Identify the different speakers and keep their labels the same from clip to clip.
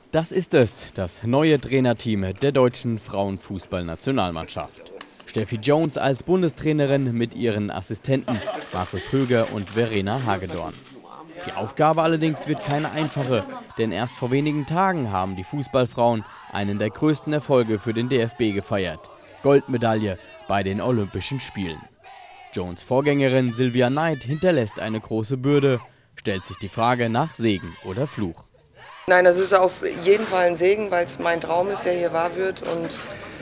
Speaker 1: Das ist es, das neue Trainerteam der deutschen Frauenfußballnationalmannschaft. Steffi Jones als Bundestrainerin mit ihren Assistenten Markus Höger und Verena Hagedorn. Die Aufgabe allerdings wird keine einfache, denn erst vor wenigen Tagen haben die Fußballfrauen einen der größten Erfolge für den DFB gefeiert: Goldmedaille bei den Olympischen Spielen. Jones' Vorgängerin Silvia Neid hinterlässt eine große Bürde, stellt sich die Frage nach Segen oder Fluch.
Speaker 2: Nein, das ist auf jeden Fall ein Segen, weil es mein Traum ist, der hier wahr wird. Und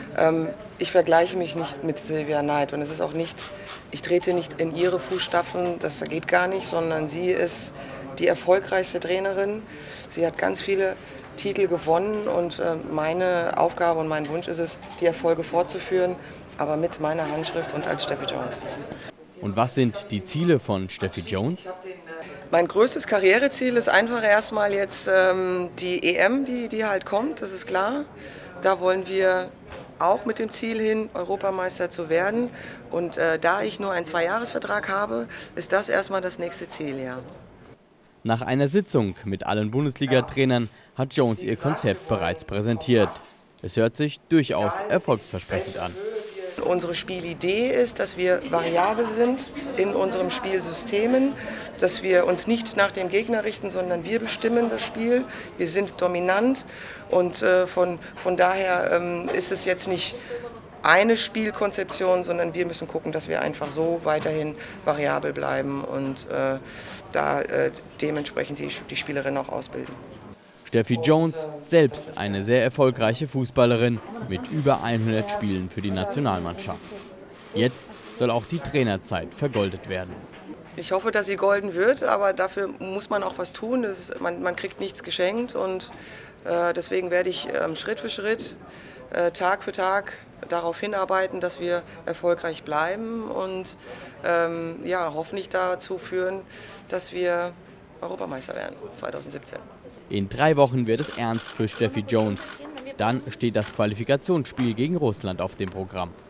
Speaker 2: ich vergleiche mich nicht mit Silvia Neid. Und es ist auch nicht, ich trete nicht in ihre Fußstapfen, das geht gar nicht, sondern sie ist die erfolgreichste Trainerin. Sie hat ganz viele Titel gewonnen und meine Aufgabe und mein Wunsch ist es, die Erfolge fortzuführen, aber mit meiner Handschrift und als Steffi Jones.
Speaker 1: Und was sind die Ziele von Steffi Jones?
Speaker 2: Mein größtes Karriereziel ist einfach erstmal jetzt die EM, die halt kommt, das ist klar. Da wollen wir auch mit dem Ziel hin, Europameister zu werden. Und da ich nur einen 2-Jahres-Vertrag habe, ist das erstmal das nächste Ziel, ja.
Speaker 1: Nach einer Sitzung mit allen Bundesliga-Trainern hat Jones ihr Konzept bereits präsentiert. Es hört sich durchaus erfolgsversprechend an.
Speaker 2: Unsere Spielidee ist, dass wir variabel sind in unseren Spielsystemen, dass wir uns nicht nach dem Gegner richten, sondern wir bestimmen das Spiel. Wir sind dominant und von daher ist es jetzt nicht eine Spielkonzeption, sondern wir müssen gucken, dass wir einfach so weiterhin variabel bleiben und dementsprechend die Spielerinnen auch ausbilden.
Speaker 1: Steffi Jones, selbst eine sehr erfolgreiche Fußballerin mit über 100 Spielen für die Nationalmannschaft. Jetzt soll auch die Trainerzeit vergoldet werden.
Speaker 2: Ich hoffe, dass sie golden wird, aber dafür muss man auch was tun. Man kriegt nichts geschenkt und deswegen werde ich Schritt für Schritt, Tag für Tag darauf hinarbeiten, dass wir erfolgreich bleiben und hoffentlich dazu führen, dass wir Europameister werden 2017.
Speaker 1: In 3 Wochen wird es ernst für Steffi Jones. Dann steht das Qualifikationsspiel gegen Russland auf dem Programm.